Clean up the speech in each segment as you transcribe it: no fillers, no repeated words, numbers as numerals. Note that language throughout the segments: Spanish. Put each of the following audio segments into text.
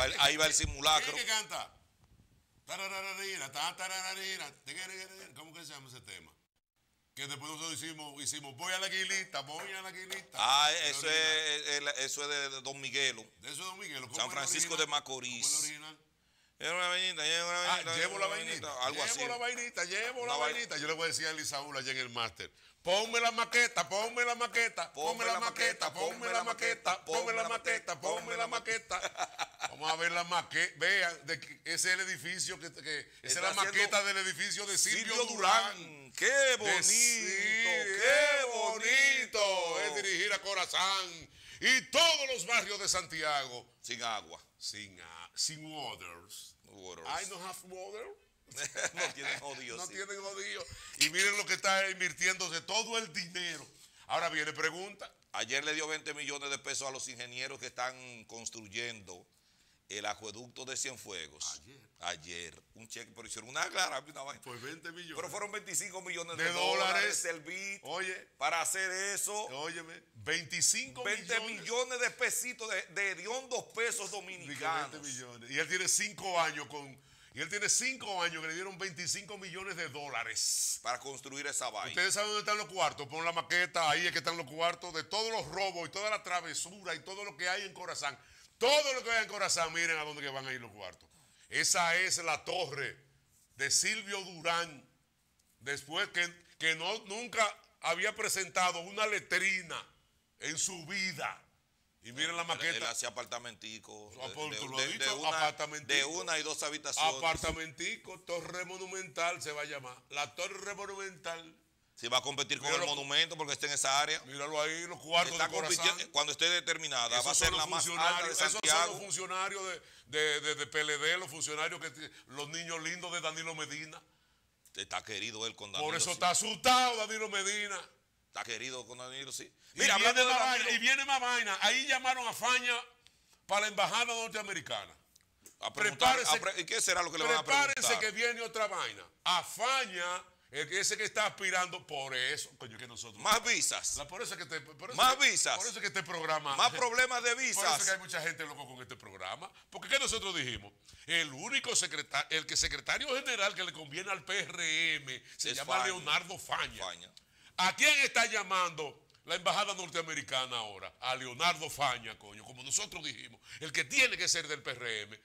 ahí va el simulacro. ¿Quién es que canta? Tararararira, tararararira. ¿Cómo que se llama ese tema? Que después nosotros hicimos voy a la guilita, voy a la guilita. Ah, eso es de Don Miguelo. De eso es Don Miguelo. San Francisco de Macorís. ¿Cómo es el original? Llevo la vainita, Llevo la vainita. algo así. Llevo la vainita. Yo le voy a decir a Elisaúl allá en el máster. Ponme la maqueta, ponme la maqueta, ponme la maqueta, ponme la maqueta, ponme la maqueta, ponme la maqueta. Vamos a ver la maqueta. Vean, ese es el edificio esa es la maqueta del edificio de Silvio Durán. ¡Qué bonito! ¡Qué bonito! Es dirigir a Corazán y todos los barrios de Santiago. Sin agua. Sin waters. I don't have water. No tienen odio. No tienen odio. Y miren lo que está invirtiéndose todo el dinero. Ahora viene pregunta. Ayer le dio 20 millones de pesos a los ingenieros que están construyendo el acueducto de Cienfuegos. Ayer. Un cheque, pero hicieron una clara. Pues 20 millones. Pero fueron 25 millones de dólares. Oye. Para hacer eso. Óyeme. 20 millones de pesitos de hediondos pesos dominicanos. 20 millones. Y él tiene 5 años Y él tiene 5 años que le dieron 25 millones de dólares. Para construir esa vaina. Ustedes saben dónde están los cuartos. Pon la maqueta, ahí es que están los cuartos de todos los robos y toda la travesura y todo lo que hay en Corazán. Todo lo que hay en Corazán, miren a dónde que van a ir los cuartos. Esa es la torre de Silvio Durán. Después que nunca había presentado una letrina en su vida. Y miren la maqueta. Él hacía apartamentico. De 1 y 2 habitaciones. Apartamentico, Torre Monumental se va a llamar. La Torre Monumental. Si va a competir con el monumento porque está en esa área. Míralo ahí, los cuartos de Corazán. Cuando esté determinada, va a ser la más alta de Santiago. Esos son los funcionarios de PLD, los funcionarios los niños lindos de Danilo Medina. Está querido él con Danilo. Por eso está asustado Danilo Medina. Está querido con Danilo, sí. Mira, y viene más vaina. Ahí llamaron a Faña para la embajada norteamericana. Prepárese. ¿Y qué será lo que le van a preguntar? Prepárese que viene otra vaina. A Faña, ese que está aspirando, por eso, coño, que nosotros. Más visas. Por eso visas. Por eso que este programa. Más problemas de visas. Por eso que hay mucha gente loco con este programa. Porque ¿qué nosotros dijimos? El secretario general que le conviene al PRM se llama Faña. Leonardo Faña. ¿A quién está llamando la embajada norteamericana ahora? A Leonardo Faña, coño, como nosotros dijimos, el que tiene que ser del PRM.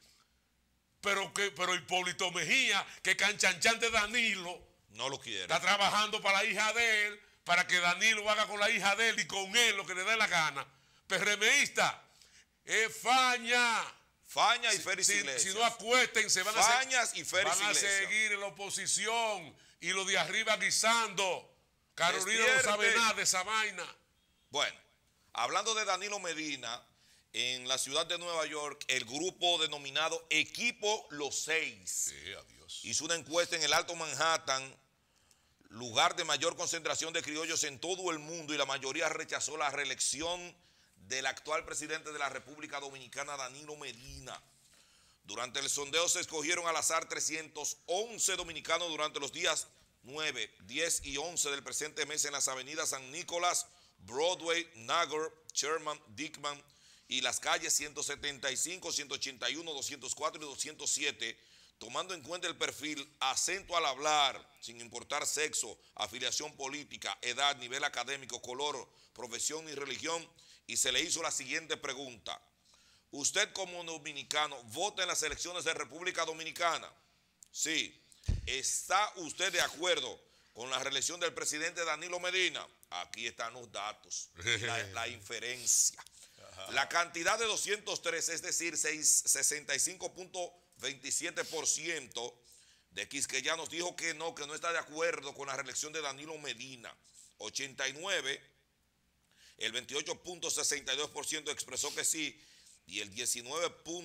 Pero Hipólito Mejía, que canchanchan de Danilo, no lo quiere. Está trabajando para la hija de él, para que Danilo haga con la hija de él y con él lo que le dé la gana. PRMista, es Faña. Faña y Félix Iglesias. Si no acuéstense, van a seguir en la oposición y los de arriba guisando. Carolina no sabe nada de esa vaina. Bueno, hablando de Danilo Medina, en la ciudad de Nueva York, el grupo denominado Equipo Los 6 hizo una encuesta en el Alto Manhattan, lugar de mayor concentración de criollos en todo el mundo, y la mayoría rechazó la reelección del actual presidente de la República Dominicana, Danilo Medina. Durante el sondeo se escogieron al azar 311 dominicanos durante los días 9, 10 y 11 del presente mes en las avenidas San Nicolás, Broadway, Nagar, Sherman, Dickman y las calles 175, 181, 204 y 207, tomando en cuenta el perfil, acento al hablar, sin importar sexo, afiliación política, edad, nivel académico, color, profesión y religión, y se le hizo la siguiente pregunta. ¿Usted como dominicano vota en las elecciones de República Dominicana? Sí. ¿Está usted de acuerdo con la reelección del presidente Danilo Medina? Aquí están los datos, la inferencia. La cantidad de 203, es decir, 65.27% de quisqueyanos dijo que no está de acuerdo con la reelección de Danilo Medina. 89, el 28.62% expresó que sí, y el 19,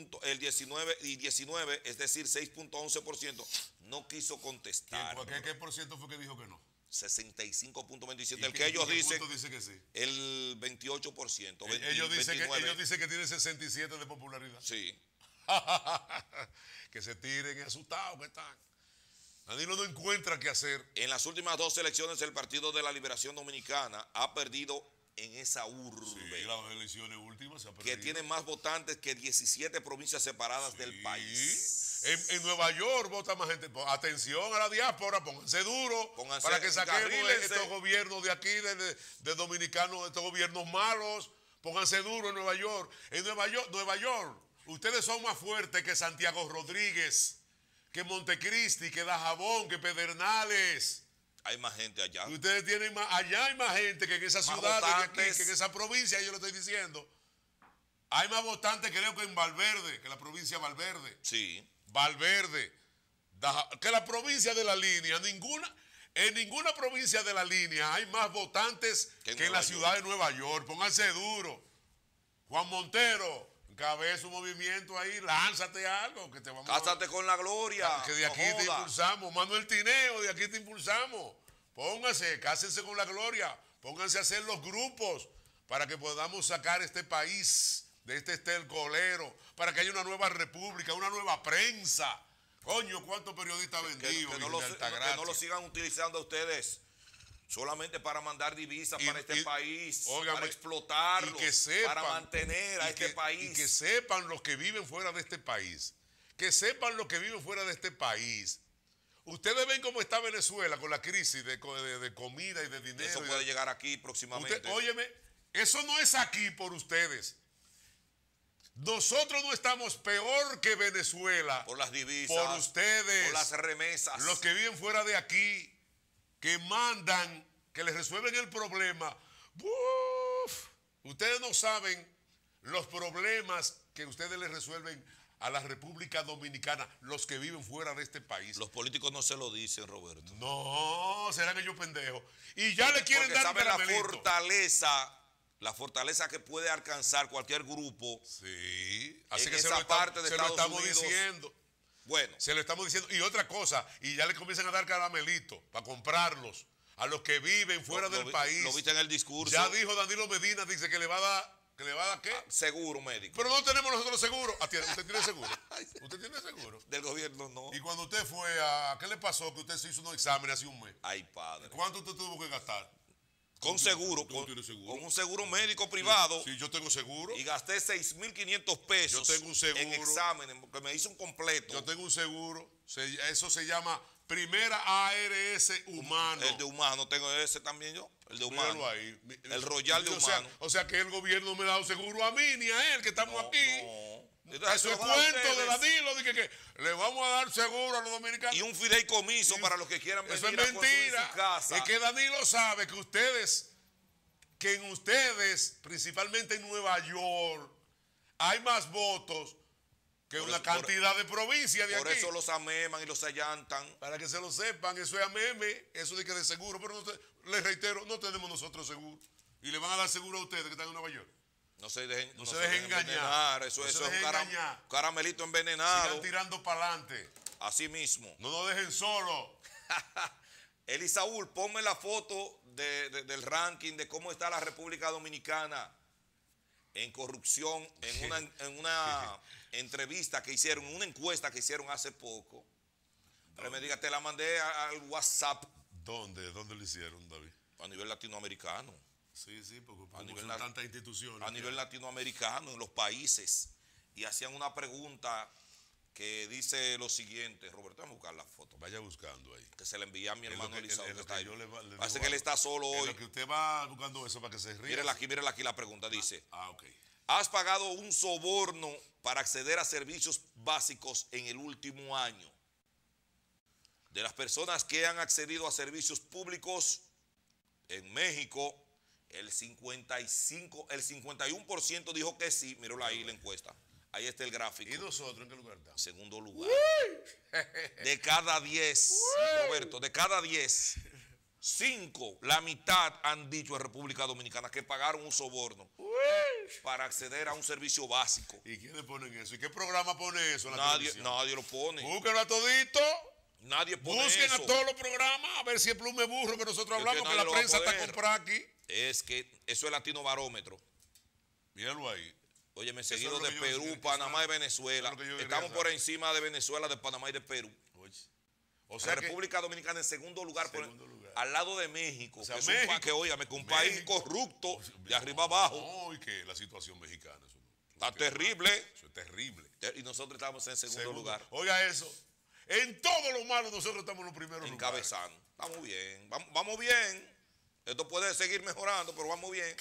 es decir, 6.11%, no quiso contestar. ¿Qué por ciento fue que dijo que no? 65.27%. El que ellos dicen, dice que sí? El 28%. Ellos dicen que tiene 67 de popularidad. Sí. Que se tiren asustados que están. Danilo no encuentra qué hacer. En las últimas 2 elecciones, el Partido de la Liberación Dominicana ha perdido en esa urbe. Sí, las elecciones últimas se ha perdido. Que tiene más votantes que 17 provincias separadas del país. En Nueva York vota más gente. Atención a la diáspora, pónganse duro para que saquemos estos gobiernos de aquí, de dominicanos, de estos gobiernos malos. Pónganse duro en Nueva York. En Nueva York, ustedes son más fuertes que Santiago Rodríguez, que Montecristi, que Dajabón, que Pedernales. Hay más gente allá. Ustedes tienen más, allá hay más gente que en esa ciudad, que en esa provincia, yo lo estoy diciendo. Hay más votantes, creo que en Valverde, que la provincia de Valverde. Sí. Valverde. Que la provincia de la línea, en ninguna provincia de la línea hay más votantes que en la ciudad de Nueva York. Pónganse duro. Juan Montero, encabeza un movimiento ahí, lánzate algo, que te vamos Cásate con la gloria. Que de aquí te impulsamos. Manuel Tineo, de aquí te impulsamos. Pónganse, cásense con la gloria. Pónganse a hacer los grupos para que podamos sacar este país de este estercolero, para que haya una nueva república, una nueva prensa. Coño, ¿cuántos periodistas vendidos? Que no lo sigan utilizando a ustedes solamente para mandar divisas para este país, óigame, para explotarlo, para mantener a este país. Y que sepan los que viven fuera de este país. Que sepan los que viven fuera de este país. Ustedes ven cómo está Venezuela con la crisis de comida y de dinero. Eso puede llegar aquí próximamente. Óyeme, eso no es aquí por ustedes. Nosotros no estamos peor que Venezuela. Por las divisas. Por ustedes. Por las remesas. Los que viven fuera de aquí, que mandan, que les resuelven el problema. ¡Uf! Ustedes no saben los problemas que ustedes les resuelven a la República Dominicana, los que viven fuera de este país. Los políticos no se lo dicen, Roberto. No, serán ellos pendejos. Y ya le quieren dar un caramelito. La fortaleza que puede alcanzar cualquier grupo. Sí, así que se lo estamos diciendo. Bueno. Se lo estamos diciendo. Y otra cosa, y ya le comienzan a dar caramelito para comprarlos a los que viven fuera del país. Lo viste en el discurso. Ya dijo Danilo Medina, dice que le va a dar ¿qué? Seguro médico. Pero no tenemos nosotros seguro. ¿Usted tiene seguro? ¿Usted tiene seguro? Del gobierno no. Y cuando usted fue a, ¿qué le pasó? Que usted se hizo unos exámenes hace un mes. Ay, padre. ¿Cuánto usted tuvo que gastar? Con seguro, con un seguro médico privado. Sí, yo tengo seguro. Y gasté 6.500 pesos. Yo tengo un seguro. En exámenes, porque me hice un completo. Yo tengo un seguro. Eso se llama Primera ARS Humano. El de humano, tengo ese también yo. El de humano. Ahí. El Royal de humano. O sea que el gobierno me ha dado seguro a mí ni a él, que estamos aquí. No. Eso es cuento de Danilo, de que le vamos a dar seguro a los dominicanos. Y un fideicomiso para los que quieran venir. Eso es mentira. Su casa. Es que Danilo sabe que en ustedes, principalmente en Nueva York, hay más votos que una cantidad de provincias de aquí. Por eso los ameman y los allantan. Para que se lo sepan, eso es ameme, eso de que de seguro. Pero les reitero, no tenemos nosotros seguro. Y le van a dar seguro a ustedes que están en Nueva York. No se dejen engañar. Eso es un caramelito envenenado. Sigan tirando para adelante. Así mismo. No nos dejen solos. Elisaúl, ponme la foto del ranking de cómo está la República Dominicana en corrupción en una entrevista que hicieron, una encuesta que hicieron hace poco. Pero me diga, te la mandé al WhatsApp. ¿Dónde lo hicieron, David? A nivel latinoamericano. Sí, porque son tantas instituciones. A nivel latinoamericano, en los países. Y hacían una pregunta que dice lo siguiente. Roberto, vamos a buscar la foto. Vaya buscando ahí. Que se le envía a mi hermano Elisaúl. Parece que él está solo hoy. Que usted va buscando eso para que se ría. Mírala aquí la pregunta. Dice, ok. ¿has pagado un soborno para acceder a servicios básicos en el último año? De las personas que han accedido a servicios públicos en México, el 51% dijo que sí. Míralo ahí la encuesta. Ahí está el gráfico. ¿Y nosotros en qué lugar estamos? Segundo lugar. De cada 10, Roberto, de cada 10, 5, la mitad han dicho en República Dominicana que pagaron un soborno para acceder a un servicio básico. ¿Y quiénes ponen eso? ¿Y qué programa pone eso? Nadie lo pone. Búsquenlo a todito. Nadie pone Busquen eso. a todos los programas a ver si es plume burro que nosotros hablamos, que la prensa está comprada aquí. Es que eso es Latino Barómetro. Míralo ahí. Óyeme, seguido de Perú, Panamá y Venezuela. Estamos por encima de Venezuela, de Panamá y de Perú. O sea la República Dominicana en segundo lugar, al lado de México, o sea, que es México, un país corrupto de arriba abajo. No, y que la situación mexicana está terrible. Eso es terrible. Y nosotros estamos en segundo lugar. Oiga eso. En todo lo malo nosotros estamos en los primeros encabezando. Lugares. Vamos bien. Vamos bien. Esto puede seguir mejorando, pero vamos bien.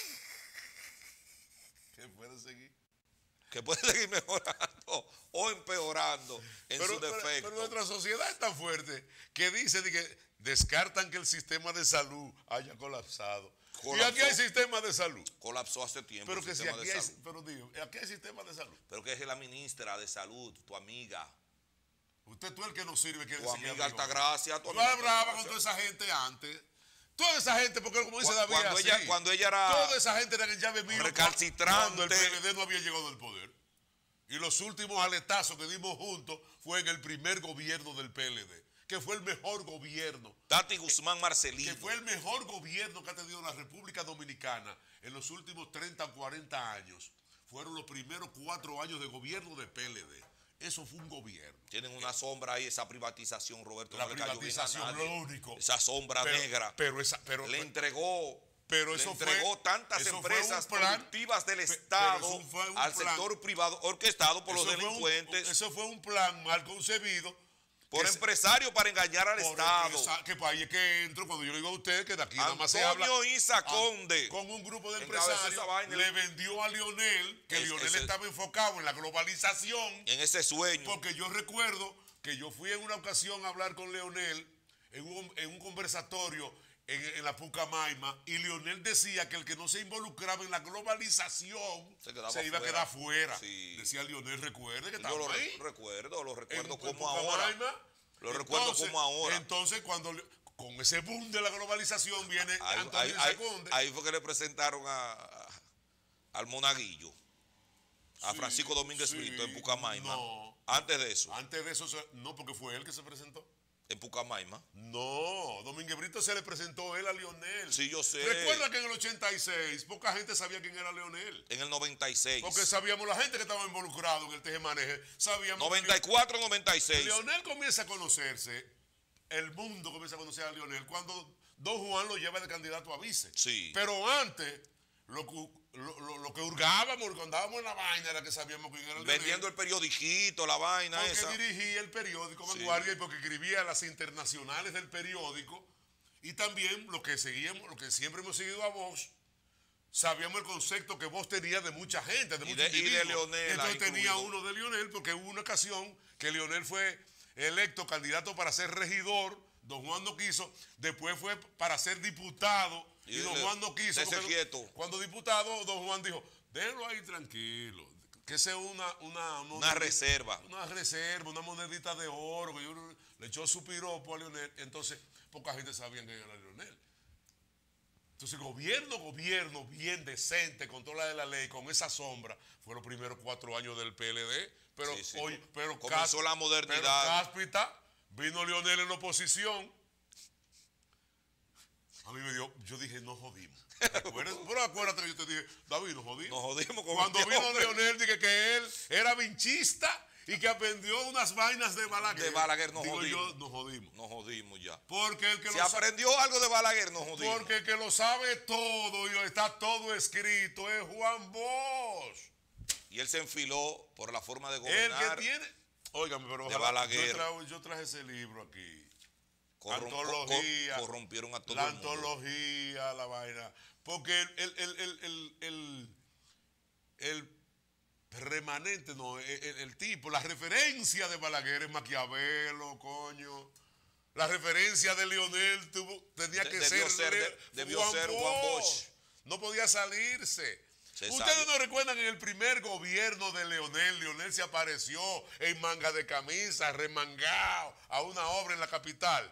¿Qué puede seguir? Que puede seguir mejorando o empeorando en su defecto. Pero nuestra sociedad es tan fuerte que dice que descartan que el sistema de salud haya colapsado. Colapsó. Y aquí hay sistema de salud. Colapsó hace tiempo. Pero que si aquí hay, pero digo, aquí hay sistema de salud. Pero que es la ministra de salud, tu amiga. Usted tú el que nos sirve. Tu amiga Altagracia. Tú hablabas con toda esa gente antes. Toda esa gente, porque como dice David, cuando ella era toda esa gente era que ya venía recalcitrante, cuando el PLD no había llegado al poder. Y los últimos aletazos que dimos juntos fue en el primer gobierno del PLD, que fue el mejor gobierno. Tati Guzmán Marcelino. Que fue el mejor gobierno que ha tenido la República Dominicana en los últimos 30 o 40 años. Fueron los primeros 4 años de gobierno de PLD. Eso fue un gobierno. Tienen una sombra ahí, esa privatización, Roberto. La privatización, lo único. Esa sombra negra. Le entregó tantas empresas productivas del Estado al sector privado, orquestado por los delincuentes. Eso fue un plan mal concebido. Por empresarios para engañar al Estado. Que ahí es que entro cuando yo le digo a usted que de aquí nada más se habla. Antonio Isa Conde. Con un grupo de empresarios le vendió a Leonel, que Leonel estaba enfocado en la globalización. En ese sueño. Porque yo recuerdo que yo fui en una ocasión a hablar con Leonel en un conversatorio en la Pucamaima, y Leonel decía que el que no se involucraba en la globalización se iba a quedar fuera. Sí. Decía Leonel, recuerde que estaba ahí. Lo recuerdo como ahora. Lo recuerdo como ahora. Entonces, cuando con ese boom de la globalización viene Antonio Conde. Ahí fue que le presentaron al Monaguillo, a Francisco Domínguez Brito en Pucamaima. No. Antes de eso, no, porque fue él que se presentó. ¿En Pucamaima? No, Domínguez Brito se le presentó él a Leonel. Sí, yo sé. Recuerda que en el 86 poca gente sabía quién era Leonel. En el 96. Porque sabíamos la gente que estaba involucrada en el tejemaneje. Sabíamos 94, 96. Leonel comienza a conocerse, el mundo comienza a conocer a Leonel cuando Don Juan lo lleva de candidato a vice. Sí. Pero antes, lo que hurgábamos, cuando andábamos en la vaina, era que sabíamos quién era Leonel. Vendiendo el periodiquito, la vaina porque esa. Dirigía el periódico Vanguardia, y porque escribía las internacionales del periódico. Y también lo que siempre hemos seguido a Vox, sabíamos el concepto que Vox tenía de mucha gente, de muchos individuos. Y de Leonel. Entonces tenía uno de Leonel, porque hubo una ocasión que Leonel fue electo candidato para ser regidor, Don Juan no quiso, después fue para ser diputado, y Don Juan no quiso. Cuando diputado, Don Juan dijo, déjelo ahí tranquilo, que sea una reserva. Una reserva, una monedita de oro, que yo le echó su piropo a Leonel. Entonces, poca gente sabía que era Leonel. Entonces, gobierno bien decente, controla de la ley, con esa sombra, fue los primeros 4 años del PLD. Pero sí. hoy, comenzó la modernidad. Pero cáspita, vino Leonel en la oposición. A mí yo dije, no jodimos. Pero acuérdate que yo te dije, David, no jodimos. Nos jodimos con cuando vino Leonel, dije que él era vinchista y que aprendió unas vainas de Balaguer. De Balaguer nos digo jodimos. Yo, nos jodimos. Nos jodimos ya. Porque el que si aprendió algo de Balaguer, nos jodimos. Porque el que lo sabe todo y está todo escrito es Juan Bosch. Y él se enfiló por la forma de gobernar. El que tiene... Óigame, pero ojalá, yo traje ese libro aquí. Corrompieron a todo la el mundo. Antología, la vaina. Porque el remanente, no, el tipo, la referencia de Balaguer es Maquiavelo, coño. La referencia de Leonel tenía que debió ser Juan Bosch. No podía salirse. Ustedes no recuerdan en el primer gobierno de Leonel se apareció en manga de camisa, remangado, a una obra en la capital.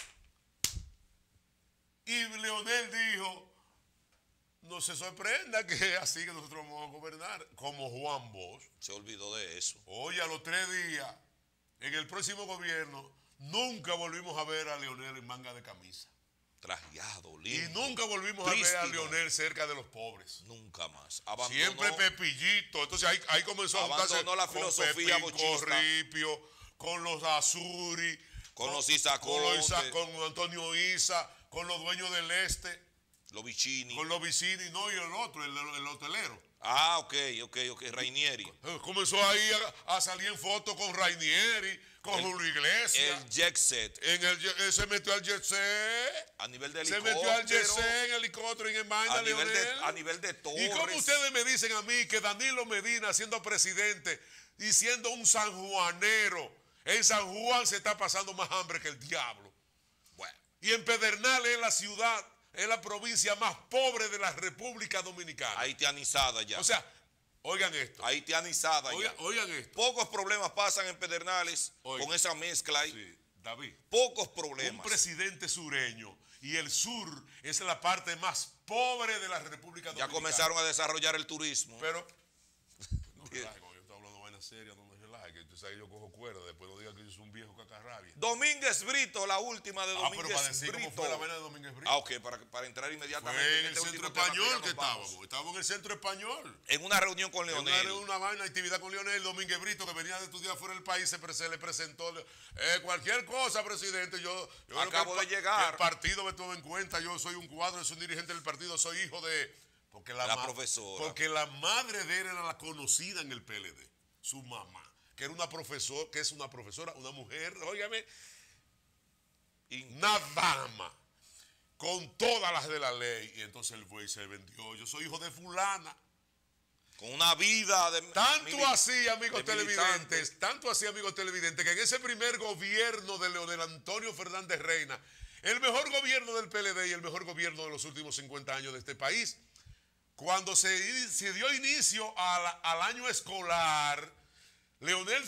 Y Leonel dijo, no se sorprenda que así que nosotros vamos a gobernar, como Juan Bosch. Se olvidó de eso. Oye, a los 3 días, en el próximo gobierno, nunca volvimos a ver a Leonel en manga de camisa. Trajeado, lindo. Y nunca volvimos a ver a Leonel cerca de los pobres. Nunca más. Siempre Pepillito. Entonces ahí comenzó a juntarse la filosofía con Pepín Corripio, con los Azuri, Con los Isacontes. Con Antonio Isa, con los dueños del Este. Los Vicini. Con los Vicini, no, y el otro, el hotelero. Ah, ok, Rainieri. Comenzó ahí a salir en fotos con Rainieri, con Julio Iglesias. El Jet Set. Se metió al Jet Set. A nivel de helicóptero. Se metió al Jet Set en helicóptero y en vaina, a nivel de Torres. ¿Y cómo ustedes me dicen a mí que Danilo Medina, siendo presidente y siendo un sanjuanero, en San Juan se está pasando más hambre que el diablo? Bueno. Y en Pedernales es la ciudad, es la provincia más pobre de la República Dominicana. Haitianizada ya. O sea, oigan esto. Haitianizada ya. Oigan esto. Pocos problemas pasan en Pedernales con esa mezcla ahí. Sí, David. Pocos problemas. Un presidente sureño y el sur es la parte más pobre de la República Dominicana. Ya comenzaron a desarrollar el turismo. Pero, no relaje, yo estoy hablando de vainas serias, no me relaje, que tú sabes que yo cojo cuerda, después no digas que yo soy un viejo cacarrabia. Domínguez Brito, la última de Domínguez Brito. Pero para decir cómo fue la vaina de Domínguez Brito. Ok, para entrar inmediatamente. Fue en el centro español que estábamos en el centro español. En una reunión con Leonel. En una vaina, actividad con Leonel. Domínguez Brito, que venía de estudiar fuera del país, se le presentó cualquier cosa, presidente. Yo acabo de llegar. El partido me toma en cuenta, yo soy un cuadro, soy un dirigente del partido, soy hijo de... Porque la profesora. Porque la madre de él era la conocida en el PLD, su mamá, que era una profesora, una mujer, óigame, una dama, con todas las de la ley. Y entonces él fue y se vendió. Yo soy hijo de fulana. Con una vida de... Tanto así, amigos televidentes, que en ese primer gobierno de Leonel Antonio Fernández Reina, el mejor gobierno del PLD y el mejor gobierno de los últimos 50 años de este país, cuando se dio inicio al año escolar, Leonel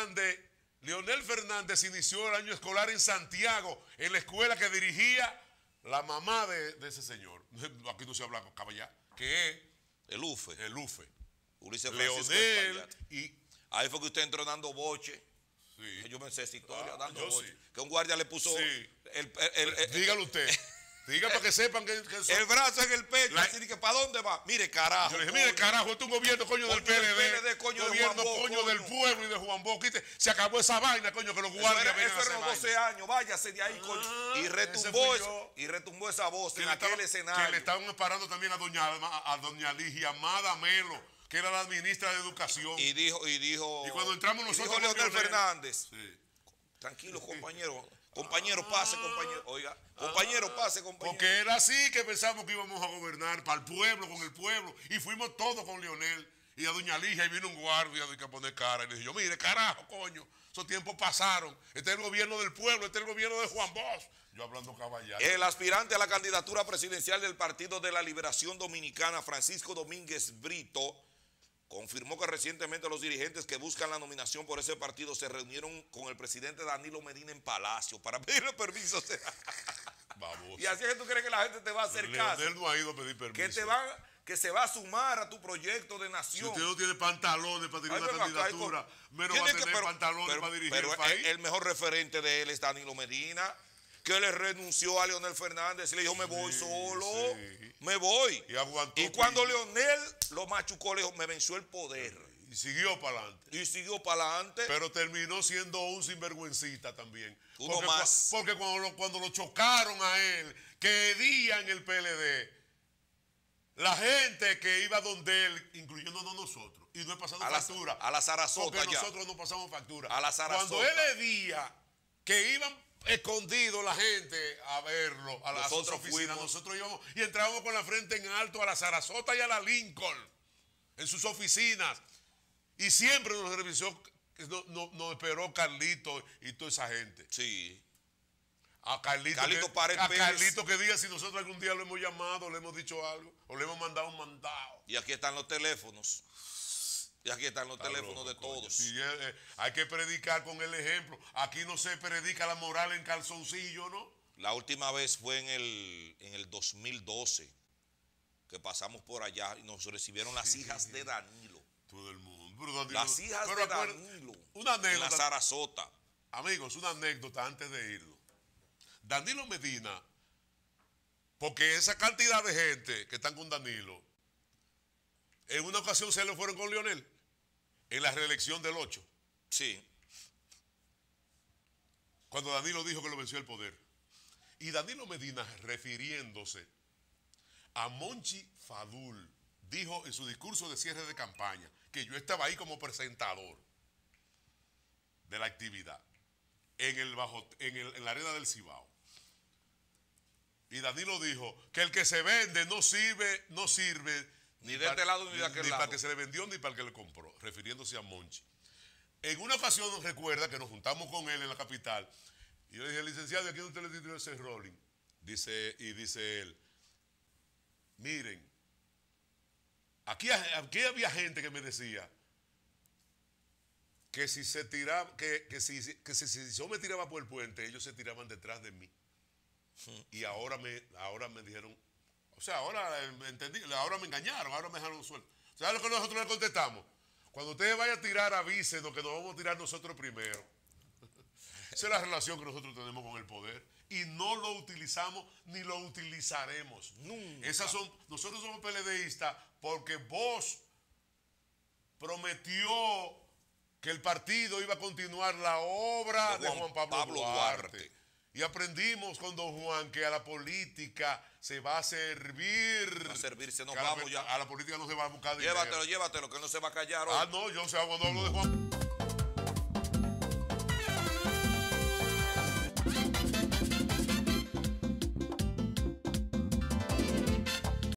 Fernández inició el año escolar en Santiago, en la escuela que dirigía la mamá de ese señor. Aquí no se habla con caballá, que es el UFE. Ulises Francisco Leonel y... Ahí fue que usted entró dando boche. Sí. Yo me sé esa historia, dando boche. Sí. Que un guardia le puso... Sí. Dígalo usted. Diga para que sepan que el brazo en el pecho, así que ¿para dónde va? Mire, carajo. Yo le dije, mire, carajo, esto es un gobierno, coño, del PLD. Gobierno, coño, del pueblo y de Juan Bosch. Se acabó esa vaina, coño, que los guardias vienen a hacer vaina. 12 años, váyase de ahí, coño. Y retumbó esa voz en aquel escenario. Que le estaban parando también a doña Ligia Amada Melo, que era la ministra de Educación. Y dijo... Y cuando entramos nosotros... Dijo Leonel Fernández. Sí. Tranquilo, compañero. Compañero, pase, compañero. Oiga, compañero, pase, compañero. Porque era así que pensamos que íbamos a gobernar para el pueblo, con el pueblo. Y fuimos todos con Leonel y a doña Ligia. Y vino un guardia a poner cara. Y le dije yo, mire, carajo, coño. Esos tiempos pasaron. Este es el gobierno del pueblo. Este es el gobierno de Juan Bosch. Yo hablando caballero. El aspirante a la candidatura presidencial del Partido de la Liberación Dominicana, Francisco Domínguez Brito, confirmó que recientemente los dirigentes que buscan la nominación por ese partido se reunieron con el presidente Danilo Medina en Palacio para pedirle permiso. Vamos. Y así es que tú crees que la gente te va a hacer caso. Leonel no ha ido a pedir permiso. Que se va a sumar a tu proyecto de nación. Si usted no tiene pantalones para dirigir una candidatura, menos va a tener pantalones para dirigir el país. El mejor referente de él es Danilo Medina, que le renunció a Leonel Fernández y le dijo, me voy solo, me voy. Y cuando Leonel lo machucó, le dijo, me venció el poder. Y siguió para adelante. Pero terminó siendo un sinvergüencita también. Uno más. Porque cuando lo chocaron a él, que día en el PLD, la gente que iba donde él, incluyéndonos nosotros, y no he pasado factura. A la Sarasota porque ya. Nosotros no pasamos factura. A la Sarasota. Cuando él le día que iban escondido la gente a verlo a las otras oficinas, nosotros íbamos y entrábamos con la frente en alto a la Sarasota y a la Lincoln en sus oficinas y siempre nos revisó, nos esperó Carlito y toda esa gente. Sí. A Carlito que diga si nosotros algún día lo hemos llamado, le hemos dicho algo o le hemos mandado un mandado. Y aquí están los teléfonos. Y aquí están los teléfonos de todos. Sí, hay que predicar con el ejemplo. Aquí no se predica la moral en calzoncillo, ¿no? La última vez fue en el 2012 que pasamos por allá y nos recibieron las hijas de Danilo. Todo el mundo. Pero Danilo, las hijas de Danilo. Una anécdota. En la Sarasota. Amigos, una anécdota antes de irnos. Danilo Medina, porque esa cantidad de gente que están con Danilo, en una ocasión se le fueron con Leonel, en la reelección del 8. Sí. cuando Danilo dijo que lo venció el poder. Y Danilo Medina, refiriéndose a Monchi Fadul, dijo en su discurso de cierre de campaña, que yo estaba ahí como presentador de la actividad, en la arena del Cibao. Y Danilo dijo que el que se vende no sirve ni de este lado ni de aquel lado. Ni para el que se le vendió ni para el que le compró, refiriéndose a Monchi. En una ocasión nos recuerda que nos juntamos con él en la capital. Y yo le dije, licenciado, ¿a quién usted le tituló ese rolling? Dice él, miren, aquí había gente que me decía que si se tiraba, que si yo me tiraba por el puente, ellos se tiraban detrás de mí. Y ahora me dijeron, o sea, ahora me engañaron, ahora me dejaron suelto. ¿Sabes lo que nosotros le contestamos? Cuando ustedes vayan a tirar, avísenos que nos vamos a tirar nosotros primero. Esa es la relación que nosotros tenemos con el poder. Y no lo utilizamos ni lo utilizaremos. Nunca. Nosotros somos PLDistas porque vos prometió que el partido iba a continuar la obra de Juan Pablo Duarte. Y aprendimos con don Juan que a la política se va a servir. Va a servirse, nos vamos ya. A la política no se va a buscar dinero. Llévatelo, que no se va a callar hoy. Ah, no, yo sé cuando hablo de Juan.